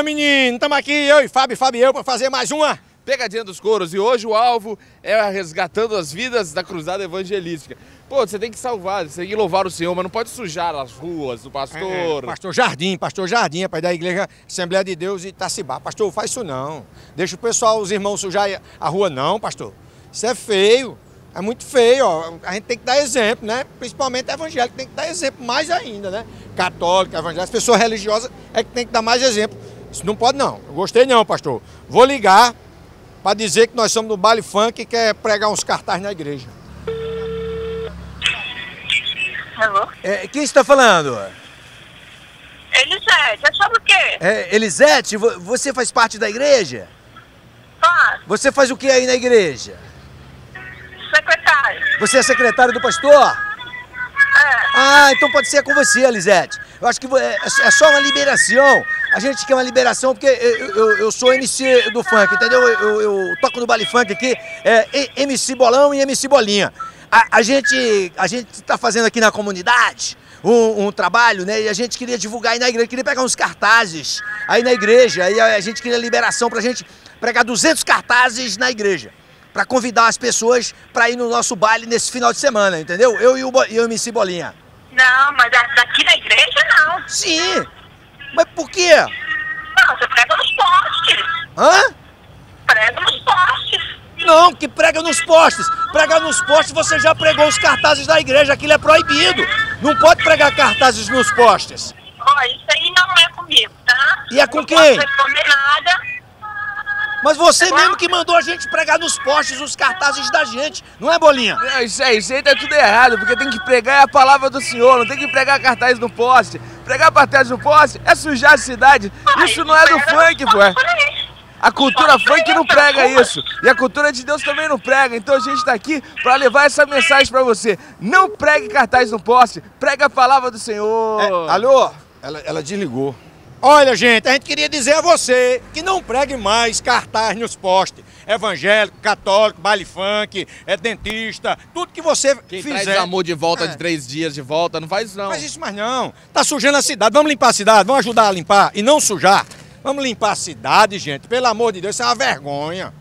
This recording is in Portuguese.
meu menino, estamos aqui, eu e Fábio e Fabião, para fazer mais uma Pegadinha dos Couros. E hoje o alvo é resgatando as vidas da cruzada evangelística. Pô, você tem que salvar, você tem que louvar o Senhor, mas não pode sujar as ruas do pastor. Pastor Jardim, pai da Igreja Assembleia de Deus Itacibá. Pastor, faz isso não. Deixa o pessoal, os irmãos sujar a rua não, pastor. Isso é feio, é muito feio, ó. A gente tem que dar exemplo, né? Principalmente evangélico tem que dar exemplo mais ainda, né? Católico, evangélico, as pessoas religiosas é que tem que dar mais exemplo. Isso não pode não, eu gostei não, pastor. Vou ligar para dizer que nós somos do baile funk e quer pregar uns cartazes na igreja. Alô? Quem está falando? Elisete, é sobre o quê? Elisete, você faz parte da igreja? Faz, Você faz o que aí na igreja? secretário. Você é secretário do pastor? Ah, então pode ser com você, Elisete. Eu acho que é só uma liberação. A gente quer uma liberação porque eu sou MC do funk, entendeu? Eu toco no baile funk aqui, MC Bolão e MC Bolinha. A gente está fazendo aqui na comunidade um trabalho, né? E a gente queria divulgar aí na igreja, queria pegar uns cartazes aí na igreja. Aí a gente queria liberação pra gente pregar 200 cartazes na igreja, pra convidar as pessoas pra ir no nosso baile nesse final de semana, entendeu? Eu e o MC Bolinha. Não, mas daqui na igreja não. Sim! Mas por quê? Não, você prega nos postes. Hã? Prega nos postes. Não, que prega nos postes. Pregar nos postes, você já pregou os cartazes da igreja, aquilo é proibido. Não pode pregar cartazes nos postes. Ó, isso aí não é comigo, tá? E é com não quem? Não posso responder nada. Mas você Tá mesmo bom? que mandou a gente pregar nos postes os cartazes da gente, não é, Bolinha? Não, isso aí tá tudo errado, porque tem que pregar a palavra do Senhor, não tem que pregar cartaz no poste. Pregar cartaz no poste é sujar a cidade. Isso não é do funk, pô. A cultura funk não prega isso. E a cultura de Deus também não prega. Então a gente tá aqui para levar essa mensagem para você. Não pregue cartaz no poste, prega a palavra do Senhor. Alô? Ela desligou. Olha, gente, a gente queria dizer a você que não pregue mais cartaz nos postes. Evangélico, católico, baile funk, dentista, tudo que você Quem fizer. traz amor de volta de 3 dias de volta, não faz isso não. Não faz isso mais não. Tá sujando a cidade. Vamos limpar a cidade, vamos ajudar a limpar e não sujar. Vamos limpar a cidade, gente. Pelo amor de Deus, isso é uma vergonha.